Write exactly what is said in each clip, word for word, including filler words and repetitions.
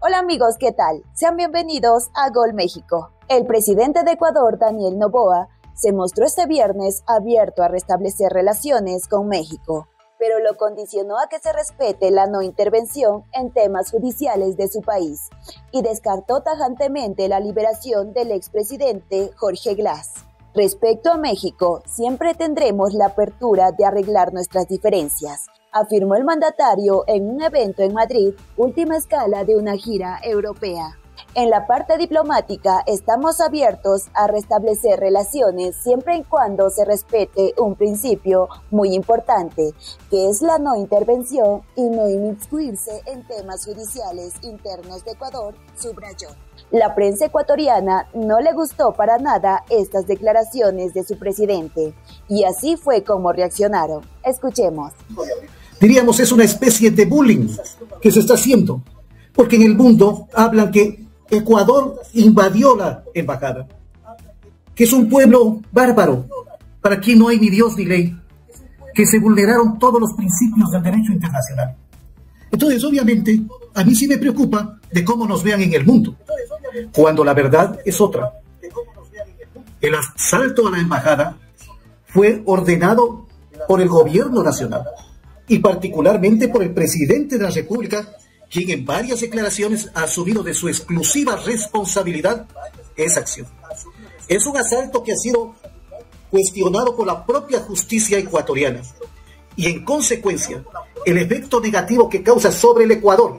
Hola amigos, ¿qué tal? Sean bienvenidos a Gol México. El presidente de Ecuador, Daniel Noboa, se mostró este viernes abierto a restablecer relaciones con México, pero lo condicionó a que se respete la no intervención en temas judiciales de su país y descartó tajantemente la liberación del expresidente Jorge Glass. Respecto a México, siempre tendremos la apertura de arreglar nuestras diferencias, afirmó el mandatario en un evento en Madrid, última escala de una gira europea. En la parte diplomática estamos abiertos a restablecer relaciones siempre y cuando se respete un principio muy importante, que es la no intervención y no inmiscuirse en temas judiciales internos de Ecuador, subrayó. La prensa ecuatoriana no le gustó para nada estas declaraciones de su presidente, y así fue como reaccionaron. Escuchemos. Diríamos, es una especie de bullying que se está haciendo, porque en el mundo hablan que Ecuador invadió la embajada, que es un pueblo bárbaro, para quien no hay ni Dios ni ley, que se vulneraron todos los principios del derecho internacional. Entonces, obviamente, a mí sí me preocupa de cómo nos vean en el mundo, cuando la verdad es otra. El asalto a la embajada fue ordenado por el gobierno nacional, y particularmente por el presidente de la República, quien en varias declaraciones ha asumido de su exclusiva responsabilidad esa acción. Es un asalto que ha sido cuestionado por la propia justicia ecuatoriana, y en consecuencia, el efecto negativo que causa sobre el Ecuador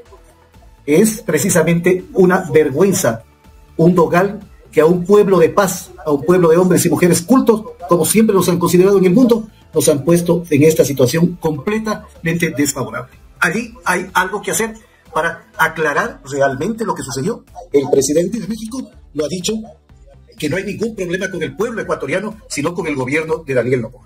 es precisamente una vergüenza, un dogal que a un pueblo de paz, a un pueblo de hombres y mujeres cultos, como siempre los han considerado en el mundo, nos han puesto en esta situación completamente desfavorable. Allí hay algo que hacer para aclarar realmente lo que sucedió. El presidente de México lo ha dicho, que no hay ningún problema con el pueblo ecuatoriano, sino con el gobierno de Daniel Noboa.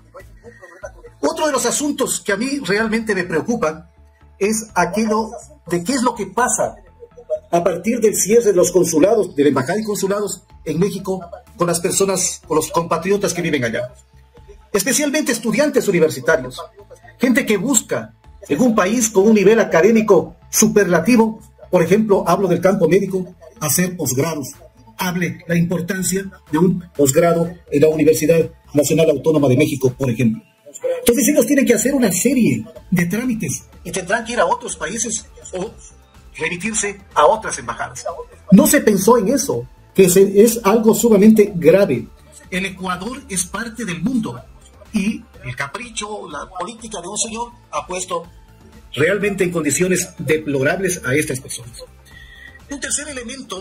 Otro de los asuntos que a mí realmente me preocupa es aquello de qué es lo que pasa a partir del cierre de los consulados, de la embajada y consulados en México, con las personas, con los compatriotas que viven allá. Especialmente estudiantes universitarios, gente que busca en un país con un nivel académico superlativo, por ejemplo, hablo del campo médico, hacer posgrados. Hable la importancia de un posgrado en la Universidad Nacional Autónoma de México, por ejemplo. Entonces ellos tienen que hacer una serie de trámites y tendrán que ir a otros países o remitirse a otras embajadas. No se pensó en eso, que se, es algo sumamente grave. El Ecuador es parte del mundo y el capricho, la política de un señor ha puesto realmente en condiciones deplorables a estas personas. Un tercer elemento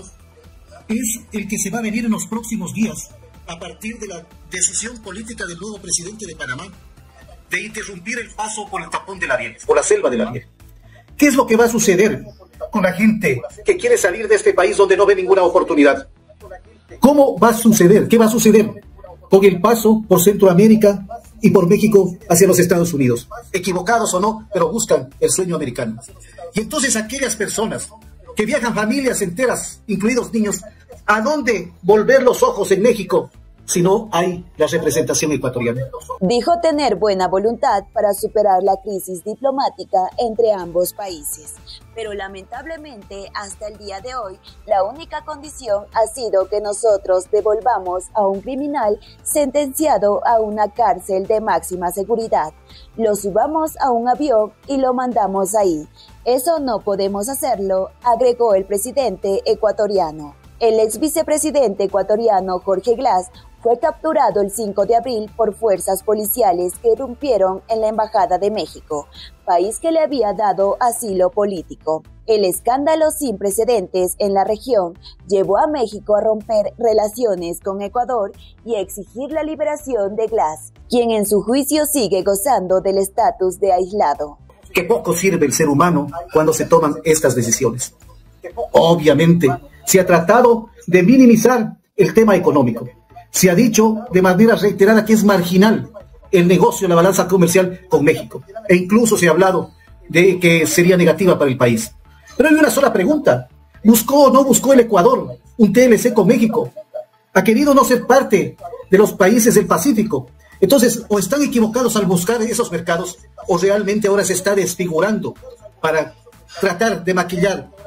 es el que se va a venir en los próximos días a partir de la decisión política del nuevo presidente de Panamá de interrumpir el paso por el tapón de la Ariel, por la selva de la Ariel. ¿Qué es lo que va a suceder con la gente que quiere salir de este país donde no ve ninguna oportunidad? ¿Cómo va a suceder? ¿Qué va a suceder con el paso por Centroamérica y por México hacia los Estados Unidos? Equivocados o no, pero buscan el sueño americano. Y entonces aquellas personas que viajan familias enteras, incluidos niños, ¿a dónde volver los ojos en México si no hay la representación ecuatoriana? Dijo tener buena voluntad para superar la crisis diplomática entre ambos países, pero lamentablemente hasta el día de hoy la única condición ha sido que nosotros devolvamos a un criminal sentenciado a una cárcel de máxima seguridad, lo subamos a un avión y lo mandamos ahí. Eso no podemos hacerlo, agregó el presidente ecuatoriano. El ex vicepresidente ecuatoriano Jorge Glass fue capturado el cinco de abril por fuerzas policiales que irrumpieron en la Embajada de México, país que le había dado asilo político. El escándalo sin precedentes en la región llevó a México a romper relaciones con Ecuador y a exigir la liberación de Glass, quien en su juicio sigue gozando del estatus de aislado. Que poco sirve el ser humano cuando se toman estas decisiones. Obviamente, se ha tratado de minimizar el tema económico. Se ha dicho de manera reiterada que es marginal el negocio, la balanza comercial con México. E incluso se ha hablado de que sería negativa para el país. Pero hay una sola pregunta. ¿Buscó o no buscó el Ecuador un T L C con México? ¿Ha querido no ser parte de los países del Pacífico? Entonces, o están equivocados al buscar esos mercados, o realmente ahora se está desfigurando para tratar de maquillar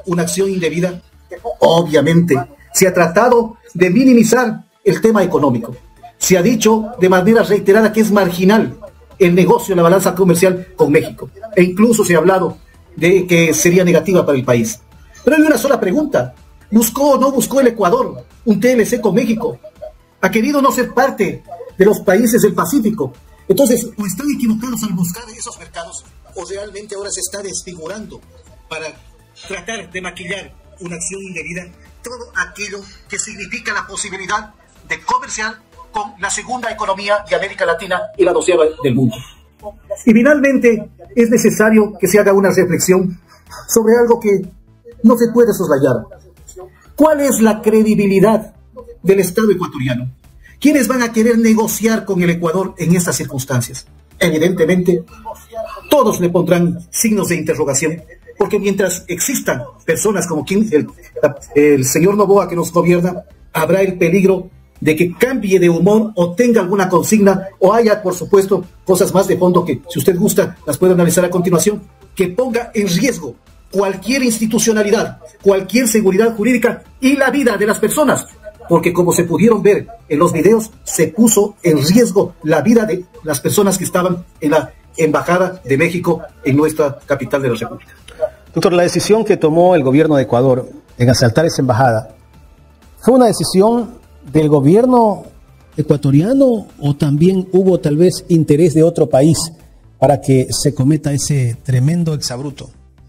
una acción indebida? Obviamente, se ha tratado de minimizar el tema económico. Se ha dicho de manera reiterada que es marginal el negocio, la balanza comercial con México. E incluso se ha hablado de que sería negativa para el país. Pero hay una sola pregunta. ¿Buscó o no buscó el Ecuador un T L C con México? ¿Ha querido no ser parte de los países del Pacífico? Entonces, o están equivocados al buscar esos mercados, o realmente ahora se está desfigurando para tratar de maquillar una acción indebida, todo aquello que significa la posibilidad de comerciar con la segunda economía de América Latina y la doceava del mundo. Y finalmente, es necesario que se haga una reflexión sobre algo que no se puede soslayar. ¿Cuál es la credibilidad del Estado ecuatoriano? ¿Quiénes van a querer negociar con el Ecuador en estas circunstancias? Evidentemente, todos le pondrán signos de interrogación, porque mientras existan personas como quien, el, el señor Noboa que nos gobierna, habrá el peligro de que cambie de humor o tenga alguna consigna, o haya, por supuesto, cosas más de fondo que, si usted gusta, las puede analizar a continuación, que ponga en riesgo cualquier institucionalidad, cualquier seguridad jurídica y la vida de las personas. Porque como se pudieron ver en los videos, se puso en riesgo la vida de las personas que estaban en la Embajada de México en nuestra capital de la República. Doctor, la decisión que tomó el gobierno de Ecuador en asaltar esa embajada, ¿fue una decisión del gobierno ecuatoriano o también hubo tal vez interés de otro país para que se cometa ese tremendo exabrupto?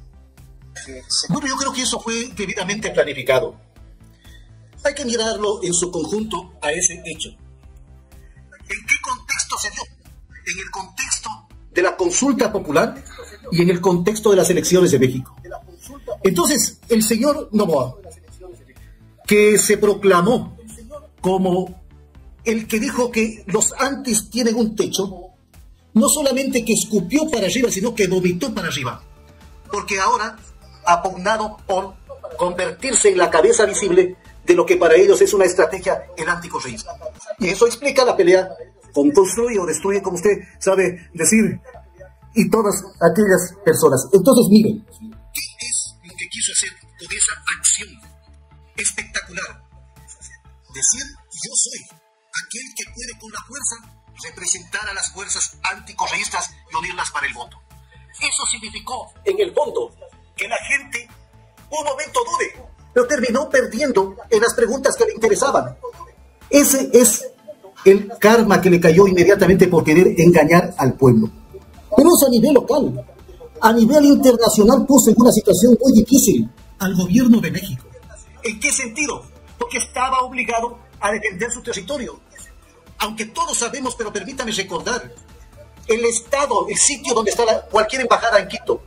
Bueno, yo creo que eso fue debidamente planificado. Hay que mirarlo en su conjunto a ese hecho. ¿En qué contexto se dio? En el contexto de la consulta popular y en el contexto de las elecciones de México. Entonces, el señor Noboa, que se proclamó como el que dijo que los antis tienen un techo, no solamente que escupió para arriba, sino que vomitó para arriba, porque ahora ha pugnado por convertirse en la cabeza visible de lo que para ellos es una estrategia el anticorreísmo. Y eso explica la pelea con construye o destruye, como usted sabe decir, y todas aquellas personas. Entonces, miren, ¿qué es lo que quiso hacer con esa acción espectacular? Decir, yo soy aquel que puede con la fuerza representar a las fuerzas anticorreístas y unirlas para el voto. Eso significó, en el fondo, que la gente un momento dude, pero terminó perdiendo en las preguntas que le interesaban. Ese es el karma que le cayó inmediatamente por querer engañar al pueblo. Pero eso a nivel local. A nivel internacional puso en una situación muy difícil al gobierno de México. ¿En qué sentido? Porque estaba obligado a defender su territorio. Aunque todos sabemos, pero permítame recordar, el estado, el sitio donde está la, cualquier embajada en Quito,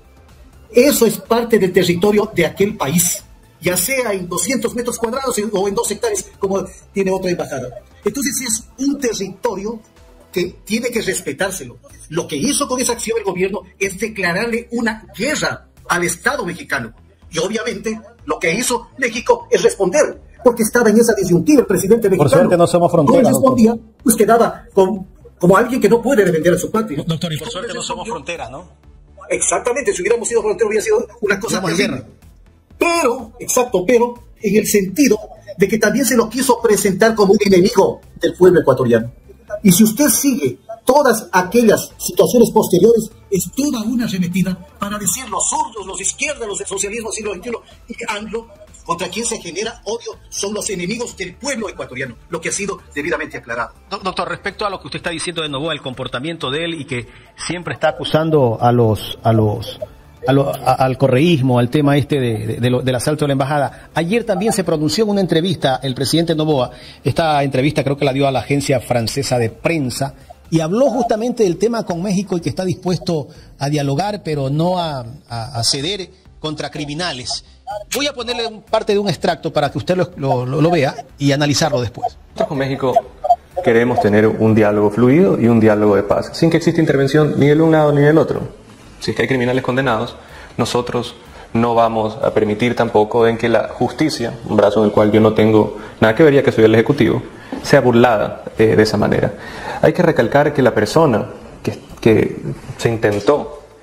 eso es parte del territorio de aquel país, ya sea en doscientos metros cuadrados o en dos hectáreas, como tiene otra embajada. Entonces es un territorio que tiene que respetárselo. Lo que hizo con esa acción el gobierno es declararle una guerra al Estado mexicano. Y obviamente lo que hizo México es responder, porque estaba en esa disyuntiva el presidente mexicano. Por suerte no somos frontera. No respondía, doctor. Pues quedaba con, como alguien que no puede defender a su patria. Doctor, y por suerte no somos frontera, ¿no? Exactamente, si hubiéramos sido frontera hubiera sido una cosa terrible. Pero, exacto, pero en el sentido de que también se lo quiso presentar como un enemigo del pueblo ecuatoriano. Y si usted sigue todas aquellas situaciones posteriores, es toda una arremetida para decir los zurdos, los izquierdas, los del socialismo siglo veintiuno y AMLO, contra quien se genera odio, son los enemigos del pueblo ecuatoriano, lo que ha sido debidamente aclarado. Doctor, respecto a lo que usted está diciendo de Noboa, el comportamiento de él y que siempre está acusando a los a los a lo, a, al correísmo, al tema este de, de, de lo, del asalto de la embajada. Ayer también se pronunció en una entrevista el presidente Noboa, esta entrevista creo que la dio a la agencia francesa de prensa, y habló justamente del tema con México y que está dispuesto a dialogar, pero no a, a, a ceder contra criminales. Voy a ponerle parte de un extracto para que usted lo, lo, lo vea y analizarlo después. Nosotros con México queremos tener un diálogo fluido y un diálogo de paz, sin que exista intervención ni del un lado ni del otro. Si es que hay criminales condenados, nosotros no vamos a permitir tampoco en que la justicia, un brazo en el cual yo no tengo nada que ver ya que soy el Ejecutivo, sea burlada eh, de esa manera. Hay que recalcar que la persona que, que se intentó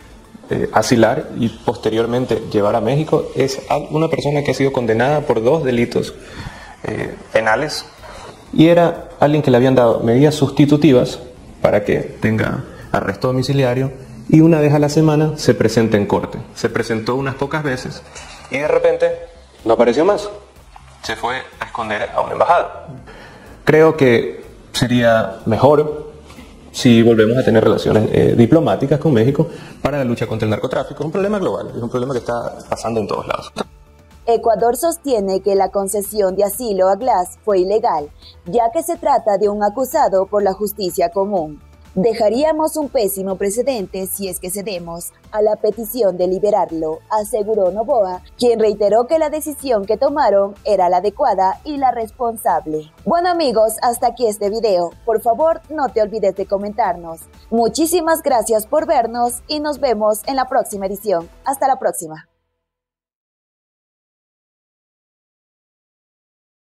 eh, asilar y posteriormente llevar a México es una persona que ha sido condenada por dos delitos eh, penales y era alguien que le habían dado medidas sustitutivas para que tenga arresto domiciliario y una vez a la semana se presenta en corte. Se presentó unas pocas veces y de repente no apareció más. Se fue a esconder a una embajada. Creo que sería mejor si volvemos a tener relaciones eh, diplomáticas con México para la lucha contra el narcotráfico. Es un problema global, es un problema que está pasando en todos lados. Ecuador sostiene que la concesión de asilo a Glass fue ilegal, ya que se trata de un acusado por la justicia común. Dejaríamos un pésimo precedente si es que cedemos a la petición de liberarlo, aseguró Noboa, quien reiteró que la decisión que tomaron era la adecuada y la responsable. Bueno amigos, hasta aquí este video. Por favor, no te olvides de comentarnos. Muchísimas gracias por vernos y nos vemos en la próxima edición. Hasta la próxima.